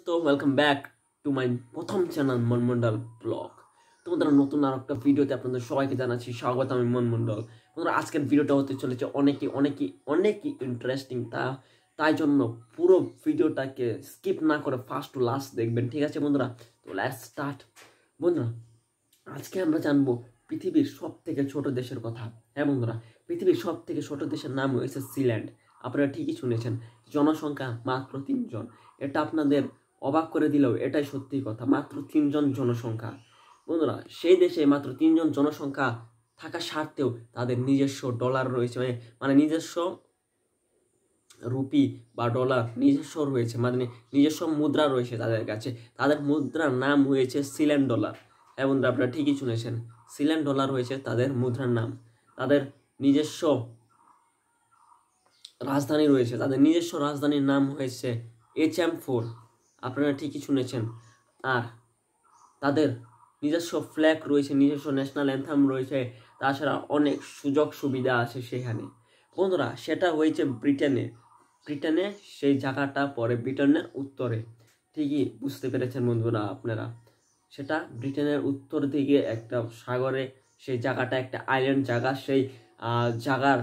दोस्तों welcome back to my प्रथम channel मनमंडल blog. तो বন্ধুরা নতুন আর একটা ভিডিওতে আপনাদের সবাইকে জানাচ্ছি স্বাগত। আমি মনমন্ডল। বন্ধুরা আজকের ভিডিওটা হতে চলেছে অনেকই ইন্টারেস্টিং। তাই জন্য পুরো ভিডিওটাকে স্কিপ না করে ফার্স্ট টু লাস্ট দেখবেন, ঠিক আছে বন্ধুরা? তো লেটস স্টার্ট। বন্ধুরা আজকে আমরা জানবো পৃথিবীর সবথেকে ছোট দেশের কথা। হ্যাঁ বন্ধুরা, পৃথিবীর সবথেকে ছোট দেশের নাম হয়েছে সিল্যান্ড। আপনারা ঠিকই শুনেছেন, জনসংখ্যা মাত্র 3 জন। এটা আপনাদের অবাক করে দিলেও এটাই সত্যি কথা, মাত্র 3 জন জনসংখ্যা। বন্ধুরা সেই দেশে মাত্র 3 জন জনসংখ্যা থাকা সত্ত্বেও তাদের নিজস্ব ডলার রয়েছে, মানে নিজস্ব রুপি বা ডলার নিজস্ব রয়েছে, মানে নিজস্ব মুদ্রা রয়েছে তাদের কাছে। তাদের মুদ্রার নাম হয়েছে সিল্যান্ড ডলার। হ্যাঁ বন্ধুরা, আপনারা ঠিকই শুনেছেন, সিল্যান্ড ডলার হয়েছে তাদের মুদ্রার নাম। তাদের নিজস্ব রাজধানী রয়েছে, তাদের নিজস্ব রাজধানীর নাম হয়েছে HM4। আপনারা ঠিকই শুনেছেন। আর তাদের নিজস্ব ফ্ল্যাগ রয়েছে, নিজস্ব ন্যাশনাল অ্যান্থাম রয়েছে, তাছাড়া অনেক সুযোগ সুবিধা আছে সেখানে। বন্ধুরা সেটা হয়েছে ব্রিটেনে সেই জায়গাটা পড়ে ব্রিটেনের উত্তরে। ঠিকই বুঝতে পেরেছেন বন্ধুরা আপনারা, সেটা ব্রিটেনের উত্তর দিকে একটা সাগরে সেই জায়গাটা একটা আইল্যান্ড জায়গা। সেই জায়গার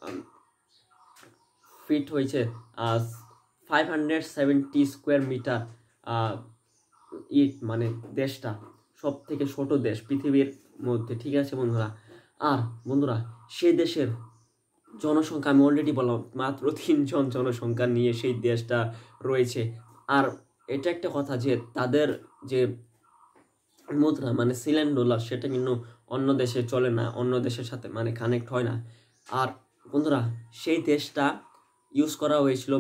ফিট হয়েছে 570 স্কোয়ার মিটার। মানে দেশটা সব থেকে ছোট দেশ পৃথিবীর মধ্যে, ঠিক আছে বন্ধুরা? আর বন্ধুরা সেই দেশের জনসংখ্যা আমি অলরেডি বললাম, মাত্র 3 জন জনসংখ্যা নিয়ে সেই দেশটা রয়েছে। আর এটা একটা কথা যে তাদের যে মুদ্রা মানে সিল্যান্ড ডলার, সেটা কিন্তু অন্য দেশে চলে না, অন্য দেশের সাথে মানে কানেক্ট হয় না। আর বন্ধুরা সেই দেশটা ইউজ করা হয়েছিল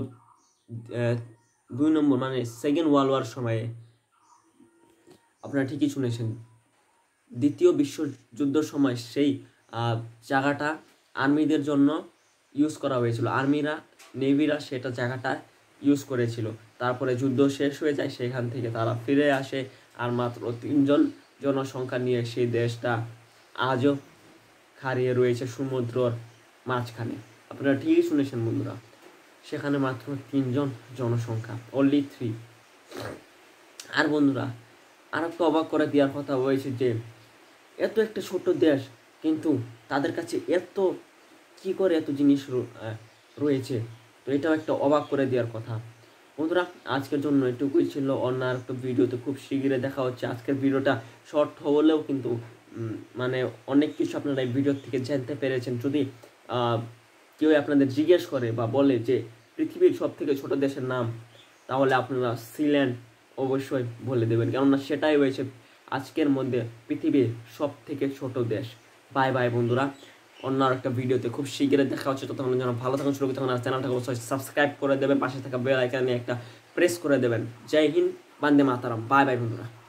2 নম্বর মানে সেকেন্ড ওয়ার্ল্ড ওয়ার সময়ে। আপনারা ঠিকই শুনেছেন, দ্বিতীয় বিশ্বযুদ্ধের সময় সেই জায়গাটা আর্মিদের জন্য ইউজ করা হয়েছিল। নেভিরা সেটা জায়গাটা ইউজ করেছিল। তারপরে যুদ্ধ শেষ হয়ে যায়, সেখান থেকে তারা ফিরে আসে। আর মাত্র 3 জন জনসংখ্যা নিয়ে সেই দেশটা আজও হারিয়ে রয়েছে সমুদ্রর মাঝখানে। আপনারা ঠিকই শুনেছেন বন্ধুরা, সেখানে মাত্র 3 জন জনসংখ্যা, অনলি 3। আর বন্ধুরা আর একটা অবাক করে দেওয়ার কথা হয়েছে যে এত একটা ছোট দেশ, কিন্তু তাদের কাছে কি করে এত জিনিস রয়েছে। তো এটাও একটা অবাক করে দেওয়ার কথা। বন্ধুরা আজকের জন্য এটুকুই ছিল। অন্য আর একটা ভিডিওতে খুব শীঘ্রই দেখা হচ্ছে। আজকের ভিডিওটা শর্ট হলেও কিন্তু মানে অনেক কিছু আপনারা এই ভিডিও থেকে জানতে পেরেছেন। যদি কেউ আপনাদের জিজ্ঞেস করে বা বলে যে পৃথিবীর সব থেকে ছোট দেশের নাম, তাহলে আপনারা সিল্যান্ড অবশ্যই বলে দেবেন, কেননা সেটাই হয়েছে আজকের মধ্যে পৃথিবীর সব থেকে ছোট দেশ। বাই বাই বন্ধুরা, অন্য একটা ভিডিওতে খুব শীঘ্রই দেখা হচ্ছে। ততক্ষণ যেন ভালো থাকুন, সুরক্ষিত থাকুন। আর চ্যানেলটাকে অবশ্যই সাবস্ক্রাইব করে দেবেন, পাশে থাকা বেল আইকনে একটা প্রেস করে দেবেন। জয় হিন্দ, বন্দে মাতরম। বাই বাই বন্ধুরা।